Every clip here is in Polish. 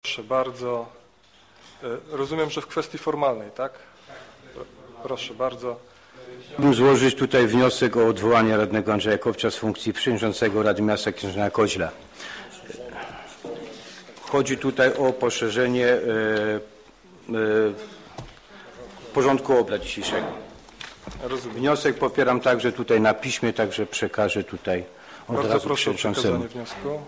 Proszę bardzo. Rozumiem, że w kwestii formalnej, tak? Proszę bardzo. Chciałbym złożyć tutaj wniosek o odwołanie radnego Andrzeja Kopcia z funkcji przewodniczącego Rady Miasta Kędzierzyna-Koźla. Chodzi tutaj o poszerzenie porządku obrad dzisiejszego. Rozumiem. Wniosek popieram także tutaj na piśmie, także przekażę tutaj od Bardzo razu proszę o przewodniczącemu. przekazanie wniosku.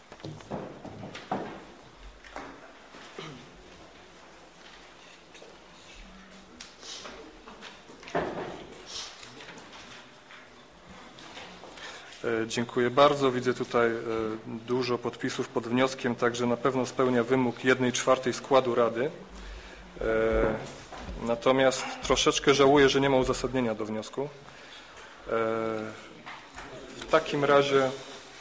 Dziękuję bardzo. Widzę tutaj dużo podpisów pod wnioskiem, także na pewno spełnia wymóg 1/4 składu Rady. Natomiast troszeczkę żałuję, że nie ma uzasadnienia do wniosku. W takim razie,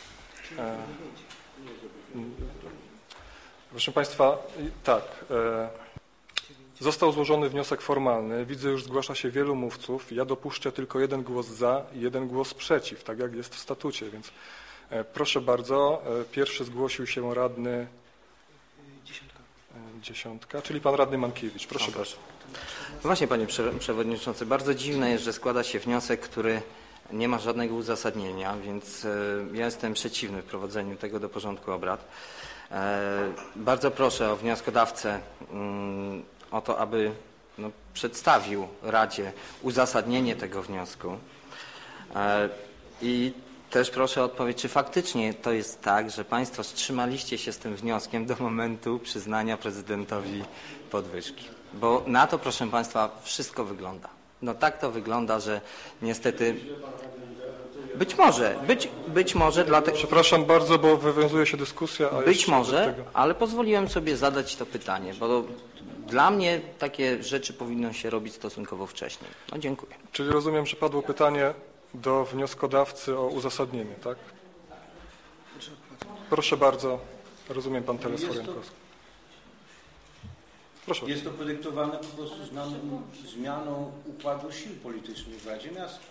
proszę Państwa, tak, został złożony wniosek formalny. Widzę, już zgłasza się wielu mówców. Ja dopuszczę tylko 1 głos za i 1 głos przeciw, tak jak jest w statucie, więc proszę bardzo. Pierwszy zgłosił się radny Dziesiątka, czyli pan radny Mankiewicz. Proszę bardzo. Właśnie, panie przewodniczący, bardzo dziwne jest, że składa się wniosek, który nie ma żadnego uzasadnienia, więc ja jestem przeciwny wprowadzeniu tego do porządku obrad. Bardzo proszę o wnioskodawcę o to, aby przedstawił Radzie uzasadnienie tego wniosku i też proszę o odpowiedź, czy faktycznie to jest tak, że Państwo wstrzymaliście się z tym wnioskiem do momentu przyznania prezydentowi podwyżki. Bo na to, proszę Państwa, wszystko wygląda. No tak to wygląda, że niestety być może dlatego... Przepraszam bardzo, bo wywiązuje się dyskusja. A być może, ale pozwoliłem sobie zadać to pytanie, bo dla mnie takie rzeczy powinno się robić stosunkowo wcześniej. No dziękuję. Czyli rozumiem, że padło pytanie do wnioskodawcy o uzasadnienie, tak? Proszę bardzo. Rozumiem, pan Telesfor Jankowski. Proszę. Jest to podyktowane po prostu zmianą układu sił politycznych w Radzie Miasta.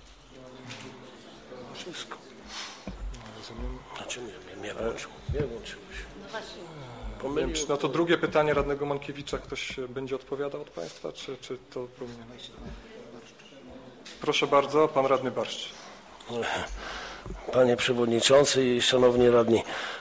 Wszystko. Rozumiem. Znaczy nie włączyło się. No to drugie pytanie radnego Mankiewicza. Ktoś będzie odpowiadał od Państwa, czy to powinien? Proszę bardzo, pan radny Barszcz. Panie przewodniczący i szanowni radni,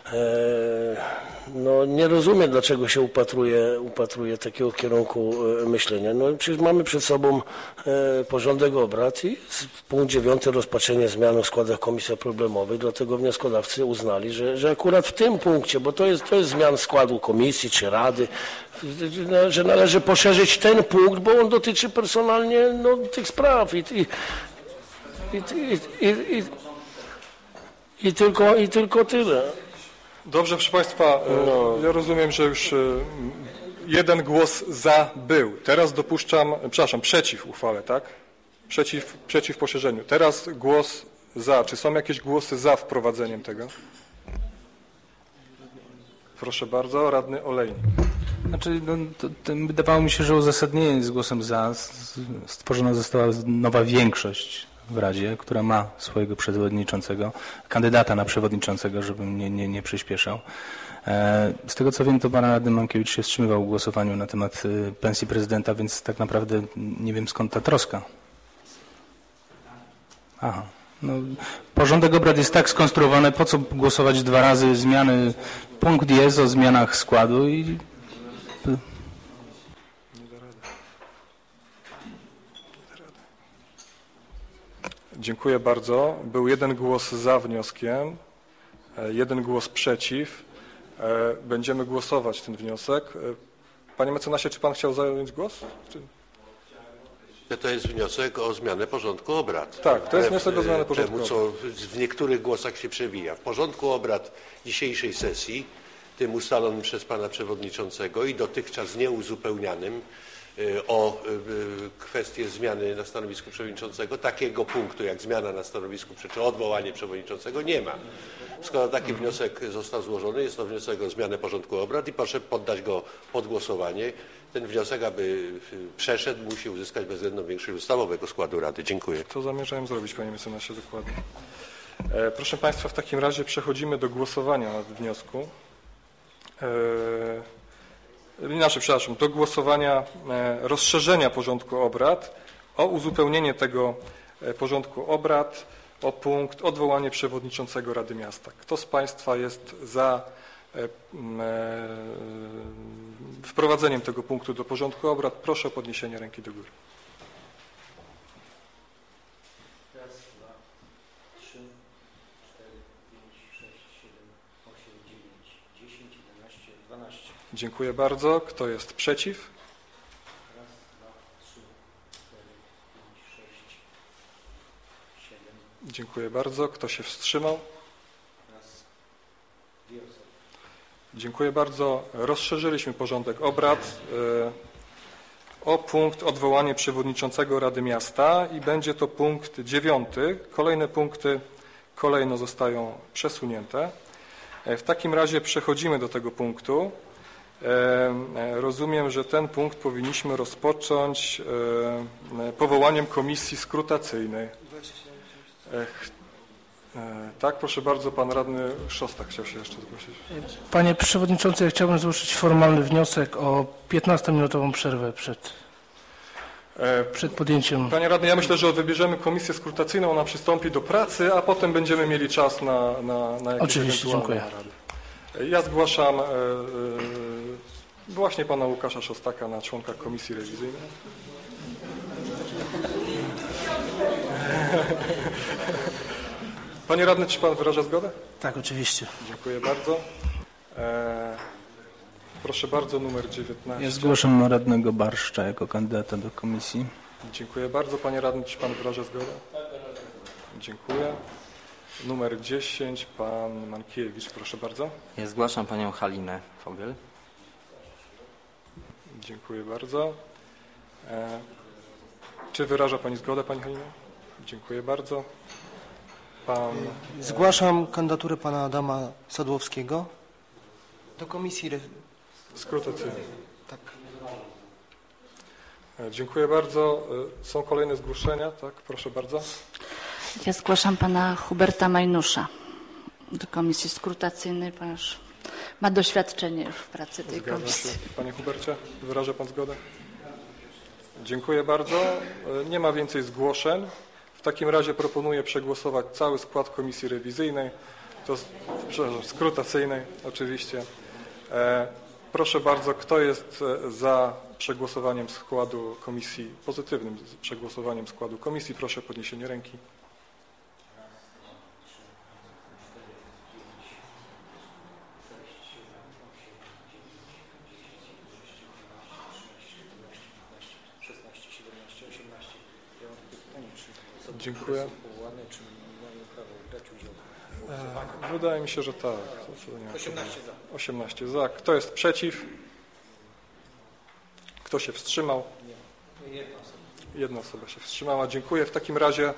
no nie rozumiem, dlaczego się upatruje takiego kierunku myślenia. No przecież mamy przed sobą porządek obrad i punkt 9 rozpatrzenie zmian w składach komisji problemowych, dlatego wnioskodawcy uznali, że akurat w tym punkcie, bo to jest zmian składu komisji czy rady, że należy poszerzyć ten punkt, bo on dotyczy personalnie tych spraw i tylko tyle. Dobrze, proszę Państwa, ja rozumiem, że już 1 głos za był. Teraz dopuszczam, przeciw uchwale, tak? Przeciw poszerzeniu. Teraz głos za. Czy są jakieś głosy za wprowadzeniem tego? Proszę bardzo, radny Olejnik. Znaczy, wydawało mi się, że uzasadnienie z głosem za stworzona została nowa większość w Radzie, która ma swojego przewodniczącego, kandydata na przewodniczącego, żebym nie przyspieszał. Z tego co wiem, to pan radny Mankiewicz się wstrzymywał w głosowaniu na temat pensji prezydenta, więc tak naprawdę nie wiem, skąd ta troska. Aha. No, porządek obrad jest tak skonstruowany, po co głosować 2 razy zmiany, punkt jest o zmianach składu i... Dziękuję bardzo. Był 1 głos za wnioskiem, 1 głos przeciw. Będziemy głosować ten wniosek. Panie mecenasie, czy pan chciał zająć głos? To jest wniosek o zmianę porządku obrad. Tak, to jest wniosek o zmianę porządku obrad. Co w niektórych głosach się przewija. W porządku obrad dzisiejszej sesji, tym ustalonym przez pana przewodniczącego i dotychczas nieuzupełnianym o kwestię zmiany na stanowisku przewodniczącego, takiego punktu jak zmiana na stanowisku czy odwołanie przewodniczącego nie ma. Skoro taki wniosek został złożony, jest to wniosek o zmianę porządku obrad i proszę poddać go pod głosowanie. Ten wniosek, aby przeszedł, musi uzyskać bezwzględną większość ustawowego składu Rady. Dziękuję. To zamierzałem zrobić, panie mecenasie, dokładnie. Proszę Państwa, w takim razie przechodzimy do głosowania nad wniosku. Inaczej, przepraszam, do głosowania rozszerzenia porządku obrad o uzupełnienie tego porządku obrad o punkt odwołanie przewodniczącego Rady Miasta. Kto z Państwa jest za wprowadzeniem tego punktu do porządku obrad? Proszę o podniesienie ręki do góry. Raz, dwa, 3, 4, 5, 6, 7, 8, 9, 10, 11, 12. Dziękuję bardzo. Kto jest przeciw? Raz, dwa, 3, 4, 5, 6, 7. Dziękuję bardzo. Kto się wstrzymał? Raz, dwie osoby. Dziękuję bardzo. Rozszerzyliśmy porządek obrad o punkt odwołanie przewodniczącego Rady Miasta i będzie to punkt 9. Kolejne punkty kolejno zostają przesunięte. W takim razie przechodzimy do tego punktu. Rozumiem, że ten punkt powinniśmy rozpocząć powołaniem komisji skrutacyjnej. Tak, proszę bardzo, pan radny Szostak chciał się jeszcze zgłosić. Panie Przewodniczący, ja chciałbym złożyć formalny wniosek o 15-minutową przerwę przed podjęciem. Panie radny, ja myślę, że wybierzemy komisję skrutacyjną, ona przystąpi do pracy, a potem będziemy mieli czas na jakieś Oczywiście, dziękuję. narady. Ja zgłaszam właśnie pana Łukasza Szostaka na członka komisji rewizyjnej. Panie radny, czy pan wyraża zgodę? Tak, oczywiście. Dziękuję bardzo. Proszę bardzo, numer 19. Ja zgłaszam radnego Barszcza jako kandydata do komisji. Dziękuję bardzo. Panie radny, czy pan wyraża zgodę? Dziękuję. Numer 10, pan Mankiewicz, proszę bardzo. Ja zgłaszam panią Halinę Fogel. Dziękuję bardzo. Czy wyraża pani zgodę, pani Halina? Dziękuję bardzo. Pan... Zgłaszam kandydaturę pana Adama Sadłowskiego do komisji. Skrutacyjnej. Tak. Dziękuję bardzo. Są kolejne zgłoszenia? Tak, proszę bardzo. Ja zgłaszam pana Huberta Majnusza do komisji skrutacyjnej, ponieważ ma doświadczenie już w pracy tej komisji. Panie Hubercie, wyraża pan zgodę? Dziękuję bardzo. Nie ma więcej zgłoszeń. W takim razie proponuję przegłosować cały skład komisji rewizyjnej, przepraszam, skrutacyjnej oczywiście. Proszę bardzo, kto jest za przegłosowaniem składu komisji, pozytywnym przegłosowaniem składu komisji? Proszę o podniesienie ręki. Dziękuję. Wydaje mi się, że tak. 18 za. 18 za. Kto jest przeciw? Kto się wstrzymał? Jedna osoba się wstrzymała. Dziękuję. W takim razie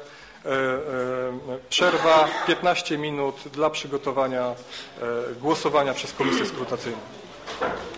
przerwa 15 minut dla przygotowania głosowania przez komisję skrutacyjną.